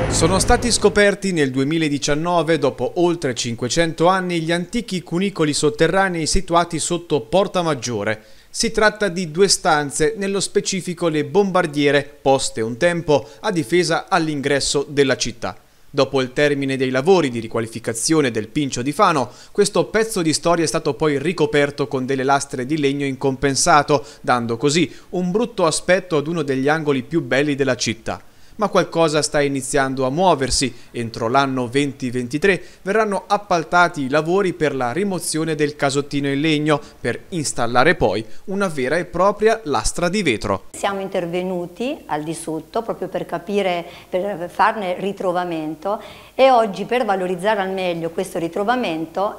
Sono stati scoperti nel 2019, dopo oltre 500 anni, gli antichi cunicoli sotterranei situati sotto Porta Maggiore. Si tratta di due stanze, nello specifico le bombardiere, poste un tempo a difesa all'ingresso della città. Dopo il termine dei lavori di riqualificazione del Pincio di Fano, questo pezzo di storia è stato poi ricoperto con delle lastre di legno incompensato, dando così un brutto aspetto ad uno degli angoli più belli della città. Ma qualcosa sta iniziando a muoversi. Entro l'anno 2023 verranno appaltati i lavori per la rimozione del casottino in legno per installare poi una vera e propria lastra di vetro. Siamo intervenuti al di sotto proprio per capire, per farne ritrovamento, e oggi, per valorizzare al meglio questo ritrovamento,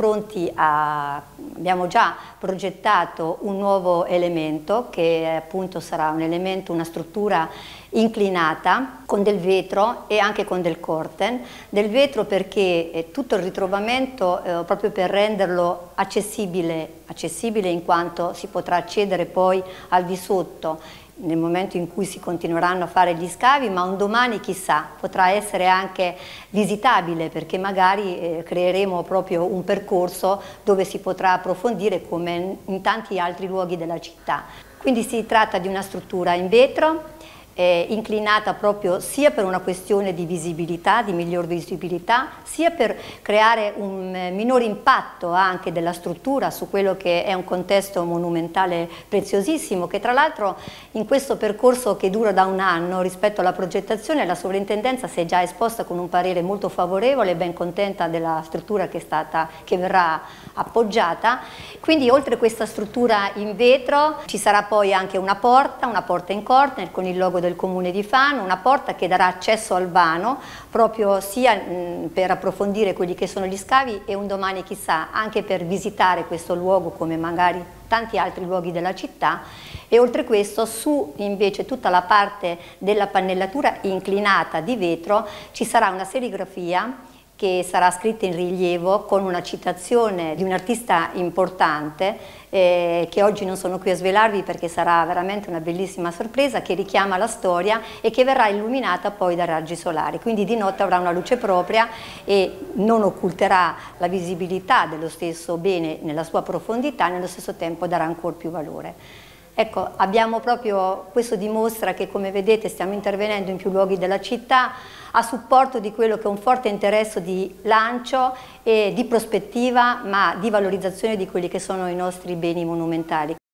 abbiamo già progettato un nuovo elemento che appunto sarà un elemento, una struttura inclinata con del vetro e anche con del corten. Del vetro perché tutto il ritrovamento, proprio per renderlo accessibile in quanto si potrà accedere poi al di sotto nel momento in cui si continueranno a fare gli scavi, ma un domani chissà potrà essere anche visitabile, perché magari creeremo proprio un percorso dove si potrà approfondire come in tanti altri luoghi della città. Quindi si tratta di una struttura in vetro, inclinata proprio sia per una questione di visibilità, di miglior visibilità, sia per creare un minore impatto anche della struttura su quello che è un contesto monumentale preziosissimo, che tra l'altro in questo percorso che dura da un anno rispetto alla progettazione la sovrintendenza si è già esposta con un parere molto favorevole, ben contenta della struttura che verrà appoggiata. Quindi oltre questa struttura in vetro ci sarà poi anche una porta in corner con il logo del Comune di Fano, una porta che darà accesso al vano proprio sia per approfondire quelli che sono gli scavi e un domani chissà anche per visitare questo luogo come magari tanti altri luoghi della città. E oltre questo, su invece tutta la parte della pannellatura inclinata di vetro ci sarà una serigrafia che sarà scritta in rilievo con una citazione di un artista importante che oggi non sono qui a svelarvi perché sarà veramente una bellissima sorpresa, che richiama la storia e che verrà illuminata poi da raggi solari, quindi di notte avrà una luce propria e non occulterà la visibilità dello stesso bene nella sua profondità e nello stesso tempo darà ancora più valore. Ecco, questo dimostra che, come vedete, stiamo intervenendo in più luoghi della città a supporto di quello che è un forte interesse di lancio e di prospettiva, ma di valorizzazione di quelli che sono i nostri beni monumentali.